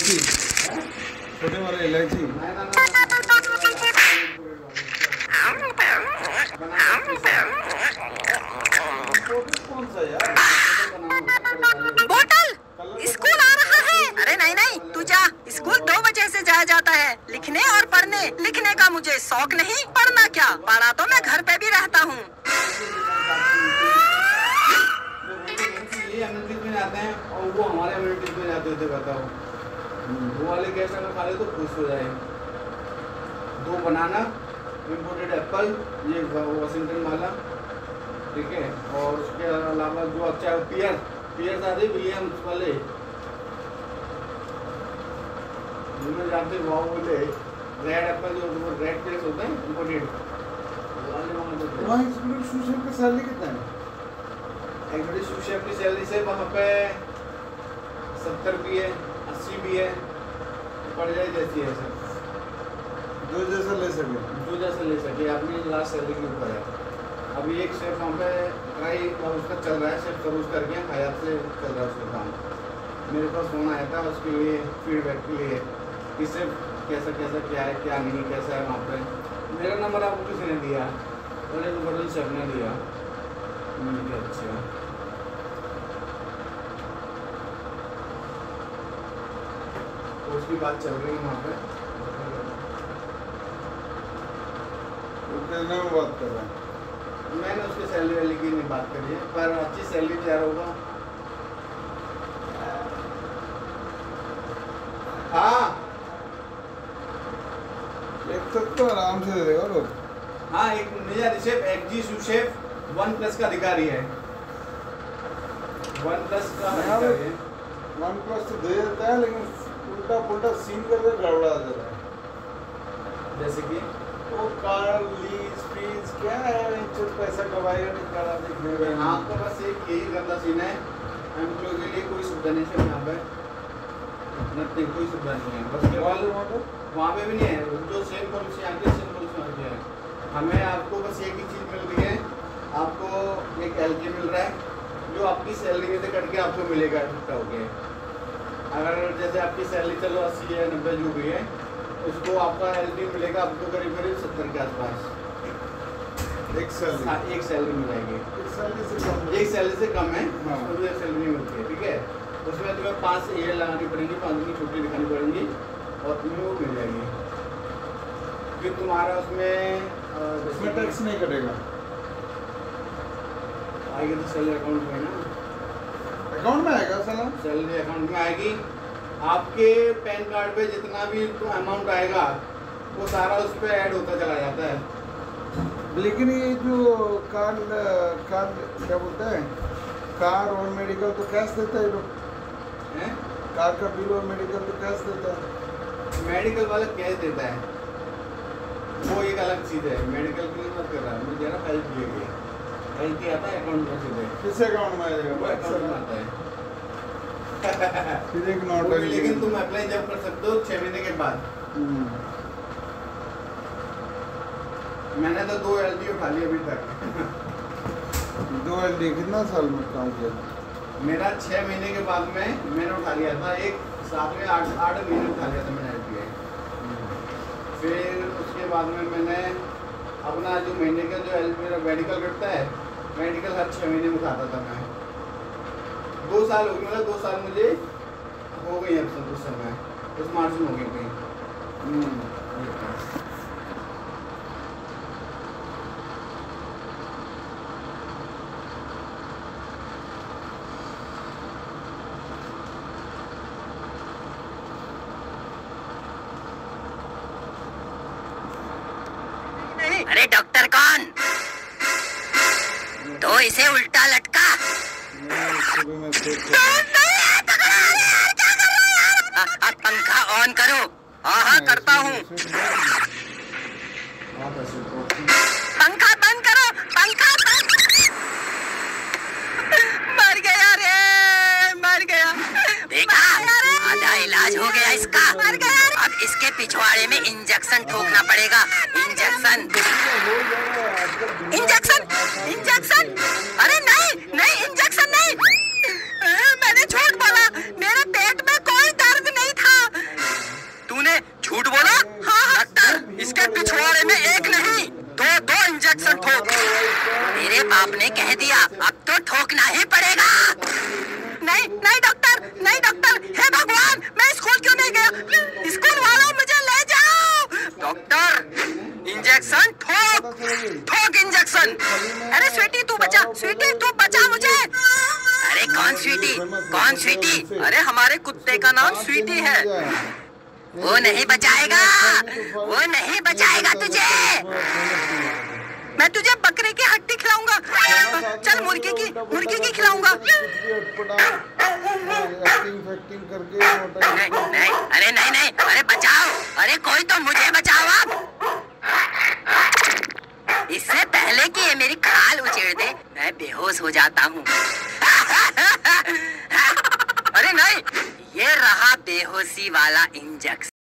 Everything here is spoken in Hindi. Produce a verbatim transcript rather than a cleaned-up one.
इलायची, छोटे वाले इलायची। बोतल, स्कूल आ रहा है। अरे नहीं नहीं, तू जा। स्कूल दो बजे से जाया जाता है, लिखने और पढ़ने। लिखने का मुझे शौक नहीं, पढ़ना क्या, पढ़ा तो मैं घर पे भी रहता हूँ। आते हैं और वो हमारे इम्यूनिटीज में जाते थे, बताओ वो वाले गेस्ट अगर खा ले तो खुश हो जाए। दो बनाना, इम्पोर्टेड एप्पल, ये वाशिंगटन वाला, ठीक है। और उसके अलावा जो अच्छा पियर पियर आते विलियम्स वाले, जिनमें जाते वो बोले रेड एप्पल, जो रेड पेस होते हैं इम्पोर्टेड वहाँ शूशेफ का सैलरी कितना है? एक बड़ी शूशेफ की सैलरी से वहाँ पे सत्तर भी है, अस्सी भी है, पड़ जाए जैसी है सर, जो जैसा ले सके, जो जैसा ले सके अपनी लास्ट सैलरी के ऊपर है। अभी एक शेफ वहाँ पे ट्राई उसका चल रहा है, शेफ सर्विस करके हयात से चल रहा है उसका काम। मेरे पास फ़ोन आया था उसके लिए फीडबैक के लिए कि शेफ कैसा कैसा क्या है क्या नहीं कैसा है वहाँ पे। मेरा नंबर आपको किसी ने दिया, बड़े बड़े शेफ ने दिया। अच्छा तो उसकी बात चल रही है वहाँ पे, कितने में बात कर रहे हैं? मैंने उसके सैलरी वैली की नहीं बात करी है, पर अच्छी सैलरी तैयार होगा। हाँ एक तक तो आराम से दे देगा लोग। हाँ, एक मेजर शेफ एक जी सू शेफ वन प्लस का अधिकारी है, वन प्लस का अधिकारी है। वन प्लस तो दे देता है लेकिन उल्टा पुल्टा सीन करके गड़बड़ा देता है। जैसे कि वो कार लीज फीस क्या है, इज्जत पैसा कमाएगा नहीं करा देखने में। हाँ, तो बस एक यही गंदा सीन है। एम्प्लॉय के लिए कोई सुविधा नहीं है यहाँ पे, नथिंग, कोई सुविधा नहीं है। बस केवल वहाँ पे भी नहीं है जो सेम पॉलिसी यहाँ की सेम पॉलिसी वहाँ की है। हमें आपको बस एक ही चीज़ मिल रही है, आपको एक एल जी मिल रहा है जो आपकी सैलरी में से कट के आपको मिलेगा इकट्ठा हो गया। अगर जैसे आपकी सैलरी चलो अस्सी है नब्बे जो भी है, उसको आपका एल जी मिलेगा आपको करीब करीब सत्तर के आसपास। एक सैलरी एक सैलरी मिलेगी, एक सैलरी से कम, एक सैलरी से कम है, हाँ। उसमें एक सैलरी मिलती है, ठीक है। उसमें तुम्हें पाँच ईयर लगानी पड़ेगी, पाँच दिन की छुट्टी दिखानी पड़ेगी और तुम्हें वो मिल जाएगी। फिर तुम्हारा उसमें उसमें टैक्स नहीं कटेगा, आएगी तो सैलरी अकाउंट में ना, अकाउंट में आएगा साला, सैलरी अकाउंट में आएगी। आपके पैन कार्ड पे जितना भी तो अमाउंट आएगा वो सारा उस पर ऐड होता चला जाता है। लेकिन ये जो कार कार क्या बोलते हैं, कार और मेडिकल तो कैश देता है लोग, हैं? कार का बिल और मेडिकल तो कैश देता है। मेडिकल वाला कैश देता है, वो एक अलग चीज़ है। मेडिकल के लिए मत कर रहा है, मुझे ना हेल्प दिए गई, हेल्प किया था अकाउंट में सीधे, किस अकाउंट में आएगा? वो अकाउंट में आता है। फिर एक नोट, लेकिन तुम अप्लाई जब कर सकते हो छः महीने के बाद। मैंने तो दो एल डी उठा लिया अभी तक। दो एल डी कितना साल में काम किया? मेरा छः महीने के बाद में मैंने उठा लिया था, एक साथ में आठ आठ महीने उठा लिया था मैंने एल डी। फिर उसके बाद में मैंने अपना जो महीने का जो एल मेरा मेडिकल कटता है, मेडिकल हर छः महीने में उठाता था मैं। दो साल हो गए, मतलब दो साल मुझे हो गई अब सब उस समय, उस मार्च में हो गई कहीं। अरे डॉक्टर कौन? तो इसे उल्टा लटका। पंखा ऑन करो। हाँ हाँ करता हूँ। पंखा बंद करो, पंखा बंद। मर गया रे, मर गया। देखा, आधा इलाज हो गया इसका। मर गया। अब इसके पिछवाड़े में इंजेक्शन ठोकना पड़ेगा। इंजेक्शन इंजेक्शन इंजेक्शन अरे नहीं नहीं, इंजेक्शन नहीं। मैंने झूठ बोला, मेरे पेट में कोई दर्द नहीं था। झूठ बोला? हाँ डॉक्टर, इसके पिछवाड़े में एक नहीं दो दो इंजेक्शन ठोक। मेरे बाप ने कह दिया अब तो ठोकना ही पड़ेगा। नहीं नहीं डॉक्टर, नहीं डॉक्टर, हे भगवान, मैं स्कूल क्यों नहीं गया? स्कूल वालों मुझे ले जाओ। डॉक्टर इंजेक्शन ठोक, ठोक इंजेक्शन। अरे स्वीटी तू बचा, स्वीटी तू बचा मुझे। अरे कौन स्वीटी, कौन स्वीटी? अरे हमारे कुत्ते का नाम स्वीटी है। वो नहीं बचाएगा, वो नहीं बचाएगा तुझे। मैं तुझे बकरे की हड्डी खिलाऊंगा। चल मुर्गी की, मुर्गी की खिलाऊंगा। नहीं नहीं, अरे नहीं नहीं, अरे बचाओ, अरे कोई तो मुझे बचाओ अब। इससे पहले कि ये मेरी खाल उछेड़ दे मैं बेहोश हो जाता हूँ। अरे नहीं, ये रहा बेहोशी वाला इंजेक्शन।